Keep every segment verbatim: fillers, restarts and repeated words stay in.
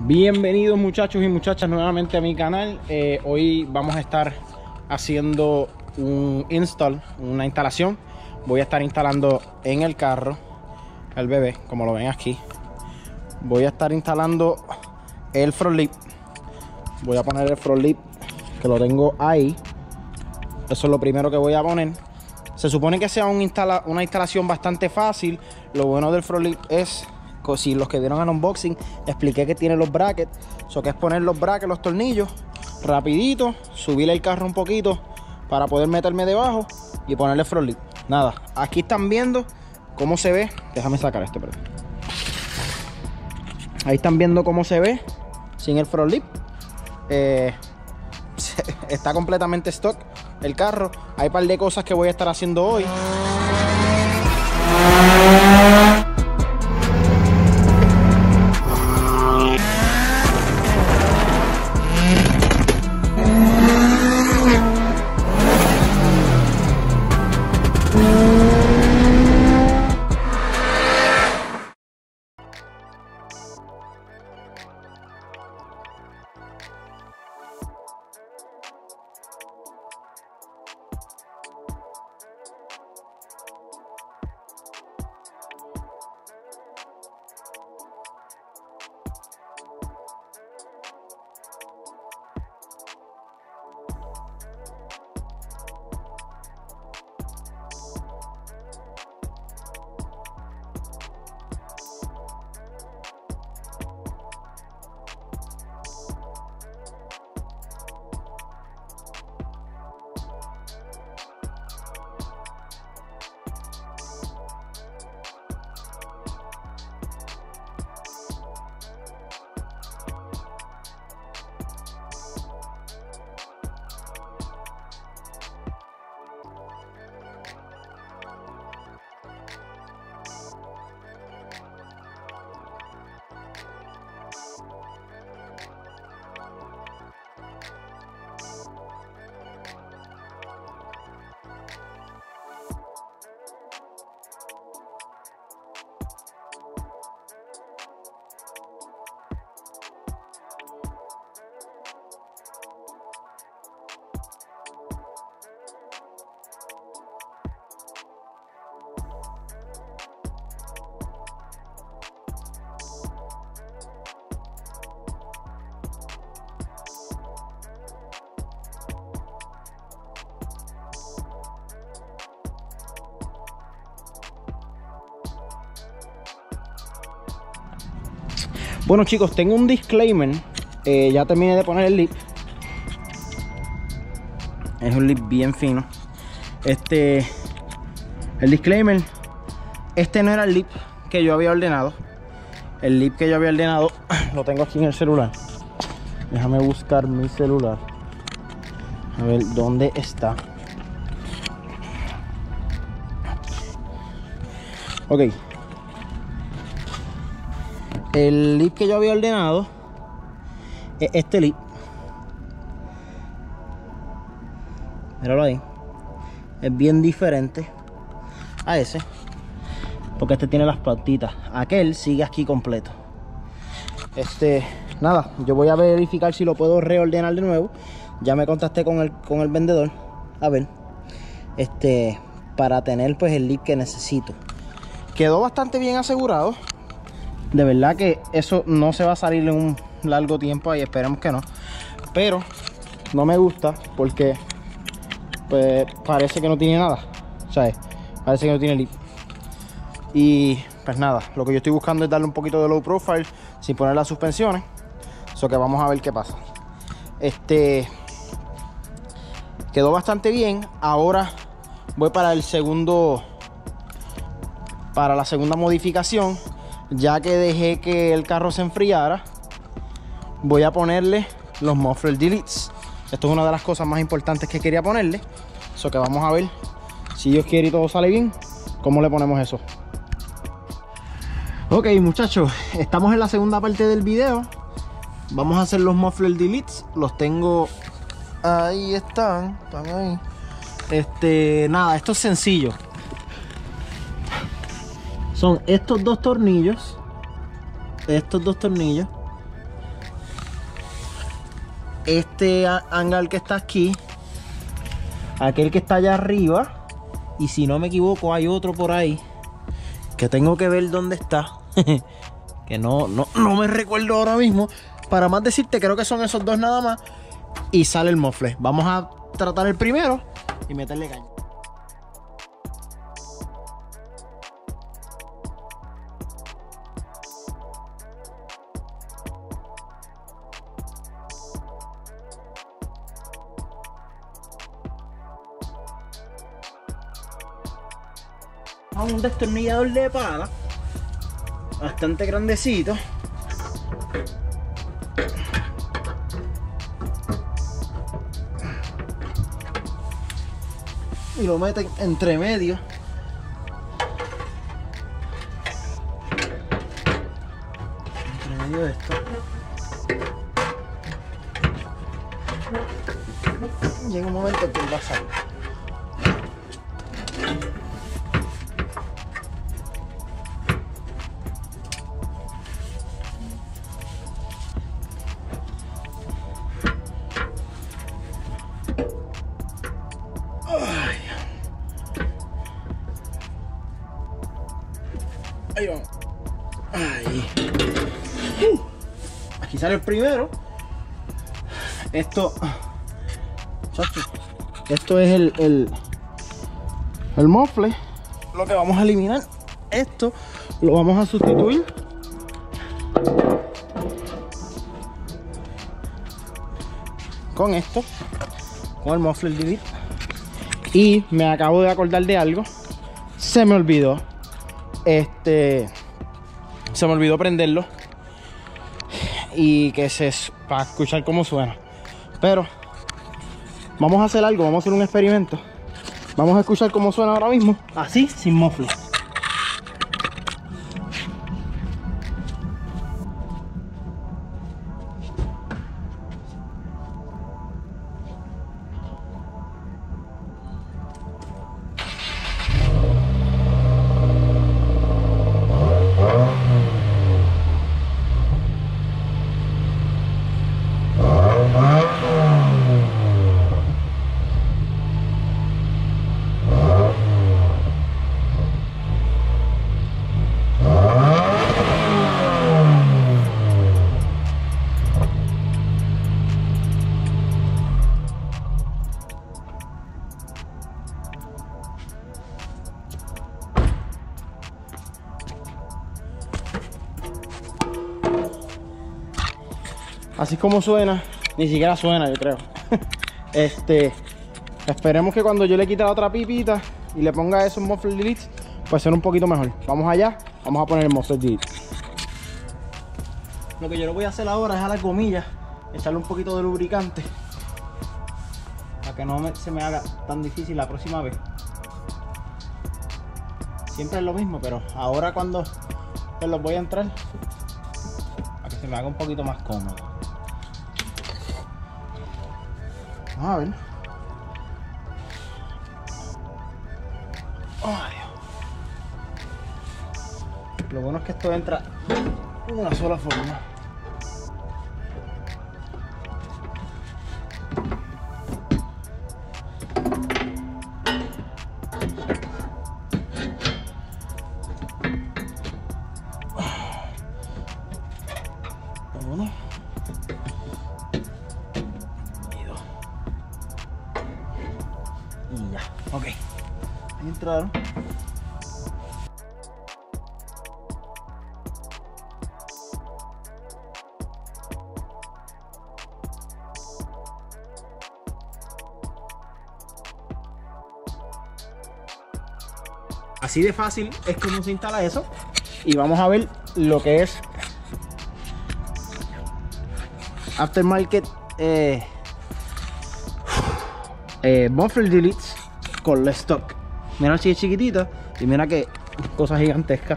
Bienvenidos muchachos y muchachas nuevamente a mi canal. eh, Hoy vamos a estar haciendo un install, una instalación. Voy a estar instalando en el carro el bebé, como lo ven aquí. Voy a estar instalando el front lip. Voy a poner el front lip, que lo tengo ahí. Eso es lo primero que voy a poner. Se supone que sea un instala una instalación bastante fácil. Lo bueno del front lip es, si los que vieron al unboxing, expliqué que tiene los brackets. Eso que es poner los brackets, los tornillos, rapidito, subirle el carro un poquito para poder meterme debajo y ponerle front lip. Nada, aquí están viendo cómo se ve. Déjame sacar esto, perdón. Ahí están viendo cómo se ve sin el front lip. Eh, está completamente stock el carro. Hay un par de cosas que voy a estar haciendo hoy. Bueno chicos, tengo un disclaimer. eh, Ya terminé de poner el lip. Es un lip bien fino. Este, el disclaimer: este no era el lip que yo había ordenado. El lip que yo había ordenado lo tengo aquí en el celular. Déjame buscar mi celular, a ver dónde está. Ok. El lip que yo había ordenado es este lip. Míralo ahí. Es bien diferente a ese, porque este tiene las patitas. Aquel sigue aquí completo. Este, nada, yo voy a verificar si lo puedo reordenar de nuevo. Ya me contacté con el, con el vendedor. A ver, este, para tener pues el lip que necesito. Quedó bastante bien asegurado. De verdad que eso no se va a salir en un largo tiempo, ahí esperemos que no. Pero no me gusta porque pues parece que no tiene nada, ¿sabes? Parece que no tiene lip. Y pues nada, lo que yo estoy buscando es darle un poquito de low profile sin poner las suspensiones. Eso que vamos a ver qué pasa. Este quedó bastante bien. Ahora voy para el segundo, para la segunda modificación. Ya que dejé que el carro se enfriara, voy a ponerle los muffler deletes. Esto es una de las cosas más importantes que quería ponerle. Eso que vamos a ver, si Dios quiere y todo sale bien, cómo le ponemos eso. Ok muchachos, estamos en la segunda parte del video. Vamos a hacer los muffler deletes. Los tengo ahí, están, están ahí. Este, nada, esto es sencillo. Son estos dos tornillos. Estos dos tornillos. este hangar que está aquí, aquel que está allá arriba, y si no me equivoco hay otro por ahí que tengo que ver dónde está. Que no, no, no me recuerdo ahora mismo. Para más decirte, creo que son esos dos nada más. Y sale el mofle. Vamos a tratar el primero y meterle caña. A un destornillador de pala bastante grandecito. Y lo meten entre medio. Entre medio de esto. Llega un momento que él va a salir. Ahí vamos. Ahí. Uh, aquí sale el primero. Esto. Chacho, esto es el, el, el mofle. Lo que vamos a eliminar. Esto lo vamos a sustituir con esto. Con el muffler delete. Y me acabo de acordar de algo. Se me olvidó. Este se me olvidó prenderlo y que se para escuchar cómo suena, pero vamos a hacer algo, vamos a hacer un experimento. Vamos a escuchar cómo suena ahora mismo, así, sin mofle. Así como suena, ni siquiera suena, yo creo. Este, esperemos que cuando yo le quite la otra pipita y le ponga esos muffler delete, pues suene un poquito mejor. Vamos allá, vamos a poner el muffler delete. Lo que yo lo voy a hacer ahora es a las gomillas echarle un poquito de lubricante para que no me, se me haga tan difícil la próxima vez. Siempre es lo mismo, pero ahora cuando pues los voy a entrar, para que se me haga un poquito más cómodo. Vamos a ver. Ay, lo bueno es que esto entra de una sola forma. Uno y dos. Y ya, ok. Ahí entraron. Así de fácil es como se instala eso. Y vamos a ver lo que es aftermarket eh, eh, muffler deletes con la stock. Mira si es chiquitita y mira que cosas gigantescas.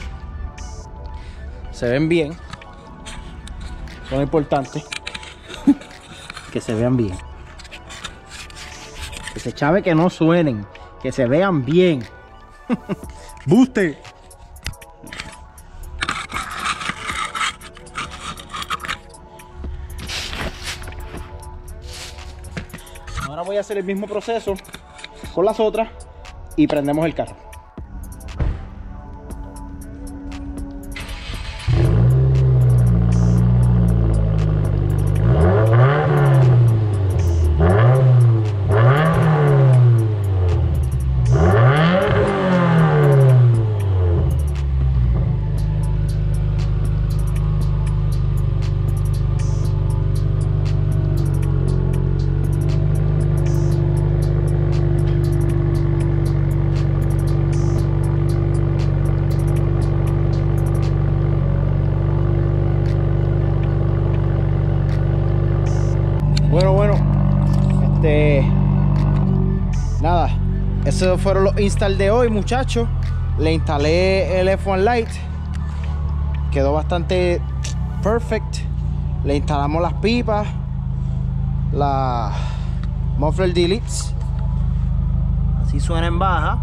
Se ven bien. Son importantes que se vean bien. Que se chave que no suenen, que se vean bien. ¡Buste! Ahora voy a hacer el mismo proceso con las otras y prendemos el carro. Bueno, bueno, este, nada, esos fueron los install de hoy, muchachos. Le instalé el F uno Lite, quedó bastante perfect. Le instalamos las pipas, la muffler deletes, así suena en baja,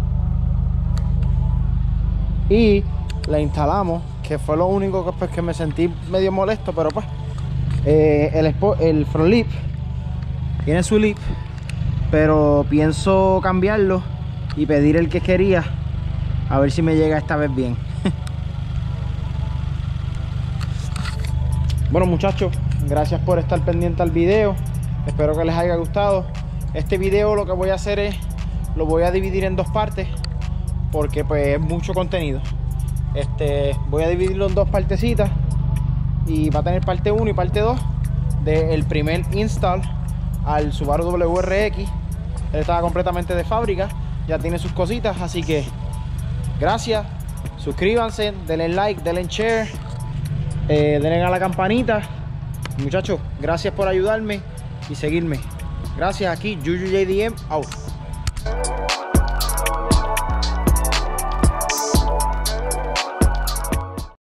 y le instalamos, que fue lo único que, pues, que me sentí medio molesto, pero pues Eh, el, el front lip tiene su lip, pero pienso cambiarlo y pedir el que quería, a ver si me llega esta vez bien. Bueno, muchachos, gracias por estar pendiente al video, espero que les haya gustado. Este video lo que voy a hacer es, lo voy a dividir en dos partes, porque pues es mucho contenido. Este, voy a dividirlo en dos partecitas, y va a tener parte uno y parte dos del primer install al Subaru W R X. Él estaba completamente de fábrica, ya tiene sus cositas, así que gracias, suscríbanse, denle like, denle share, eh, denle a la campanita. Muchachos, gracias por ayudarme y seguirme. Gracias, aquí Yuyu J D M out.